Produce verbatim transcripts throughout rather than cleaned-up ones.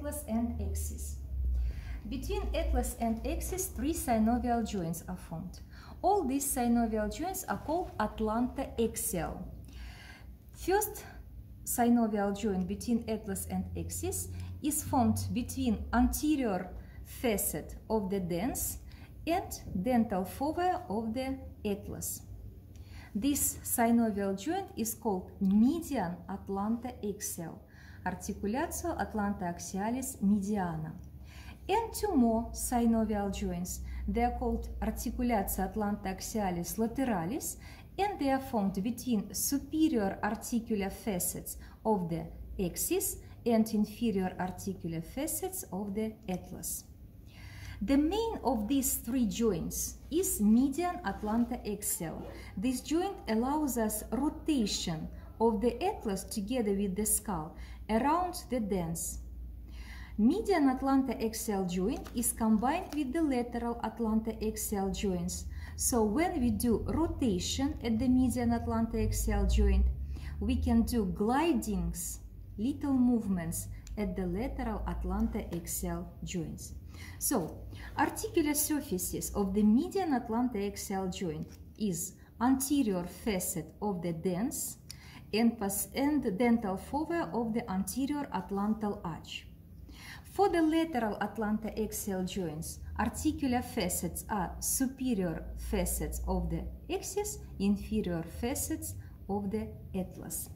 atlas and axis. Between atlas and axis, three synovial joints are formed. All these synovial joints are called atlantoaxial. First synovial joint between atlas and axis is formed between anterior facet of the dens and dental fovea of the atlas. This synovial joint is called median atlantoaxial, articulatio atlantoaxialis mediana. And two more synovial joints. They are called articulatio atlantoaxialis lateralis, and they are formed between superior articular facets of the axis and inferior articular facets of the atlas. The main of these three joints is median atlantoaxial. This joint allows us rotation of the atlas together with the skull around the dens. Median atlantoaxial joint is combined with the lateral atlantoaxial joints. So when we do rotation at the median atlantoaxial joint, we can do glidings, little movements at the lateral atlantoaxial joints. So, articular surfaces of the median atlantoaxial joint is anterior facet of the dens and, and dental fovea of the anterior atlantal arch. For the lateral atlantoaxial joints, articular facets are superior facets of the axis, inferior facets of the atlas.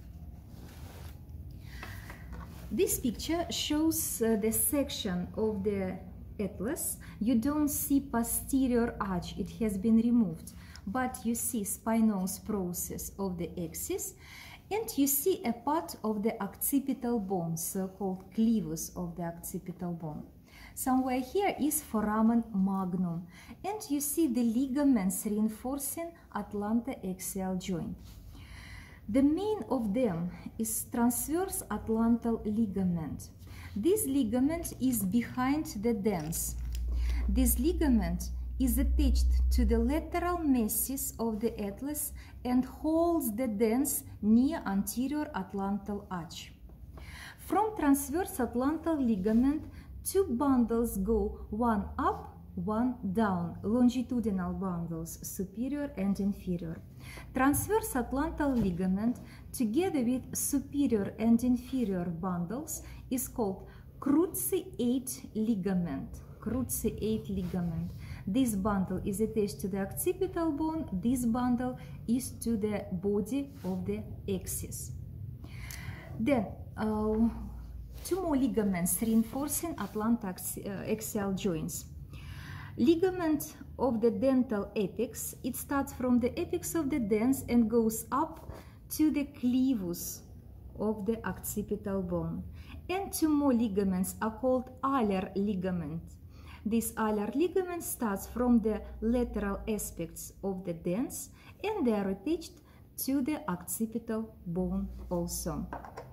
This picture shows uh, the section of the atlas. You don't see posterior arch, it has been removed, but you see spinous process of the axis, and you see a part of the occipital bone, so-called clevus of the occipital bone. Somewhere here is foramen magnum, and you see the ligaments reinforcing atlantoaxial joint. The main of them is transverse atlantal ligament. This ligament is behind the dens. This ligament is attached to the lateral meshes of the atlas and holds the dens near anterior atlantal arch. From transverse atlantal ligament, two bundles go, one up, one down, longitudinal bundles, superior and inferior. Transverse atlantal ligament, together with superior and inferior bundles, is called cruciate ligament. Cruciate ligament. This bundle is attached to the occipital bone. This bundle is to the body of the axis. Then, uh, two more ligaments reinforcing atlantoaxial joints. Ligament of the dental apex, it starts from the apex of the dens and goes up to the clevus of the occipital bone. And two more ligaments are called alar ligament. This alar ligament starts from the lateral aspects of the dens and they are attached to the occipital bone also.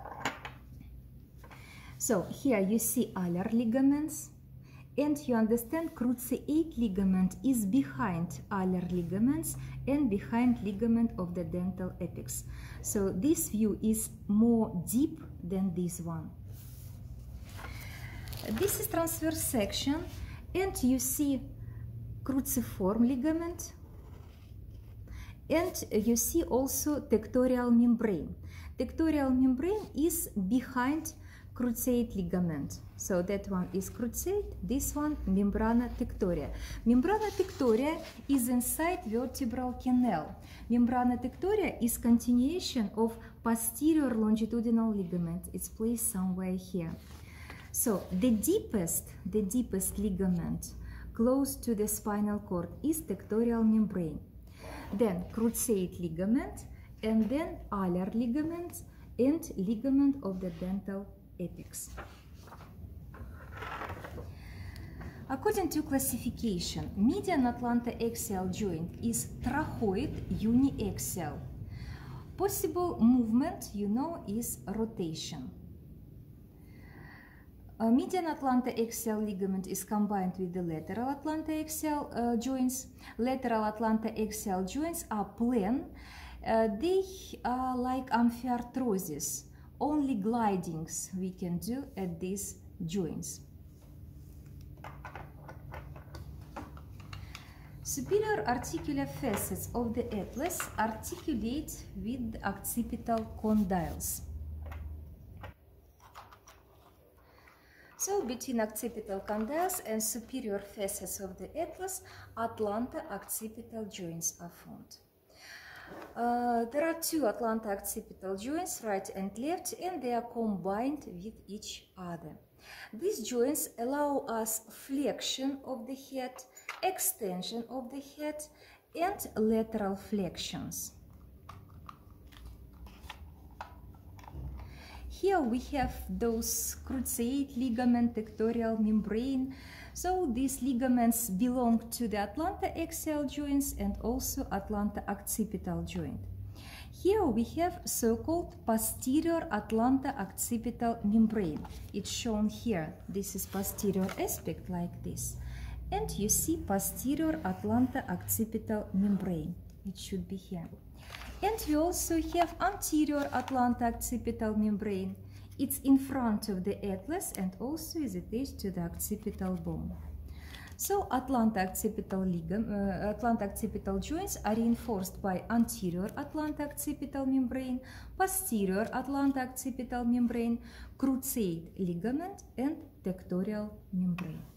So here you see alar ligaments, and you understand cruciate ligament is behind alar ligaments and behind ligament of the dental apex. So this view is more deep than this one. This is transverse section, and you see cruciform ligament, and you see also tectorial membrane. Tectorial membrane is behind cruciate ligament. So that one is cruciate, this one membrana tectoria. Membrana tectoria is inside vertebral canal. Membrana tectoria is continuation of posterior longitudinal ligament. It's placed somewhere here. So the deepest, the deepest ligament close to the spinal cord is tectorial membrane. Then cruciate ligament, and then alar ligament and ligament of the dental apex. According to classification, median atlantoaxial joint is trachoid uniaxial. Possible movement, you know, is rotation. Uh, median atlantoaxial ligament is combined with the lateral atlantoaxial uh, joints. Lateral atlantoaxial joints are plain. Uh, they are like amphiarthrosis. Only glidings we can do at this joints. Superior articular facets of the atlas articulate with the occipital condyles. So between occipital condyles and superior facets of the atlas, Atlanta-occipital joints are found. Uh, there are two Atlanta-occipital joints, right and left, and they are combined with each other. These joints allow us flexion of the head, extension of the head, and lateral flexions. Here we have those cruciate ligament, tectorial membrane. So these ligaments belong to the Atlanta-axial joints and also Atlanta-occipital joint. Here we have so-called posterior Atlanta-occipital membrane. It's shown here. This is posterior aspect like this. And you see posterior Atlanta-occipital membrane. It should be here. And we also have anterior Atlanta-occipital membrane. It's in front of the atlas and also is attached to the occipital bone. So Atlanta-occipital ligament, uh, Atlanta-occipital joints are reinforced by anterior Atlanta-occipital membrane, posterior Atlanta-occipital membrane, cruciate ligament, and tectorial membrane.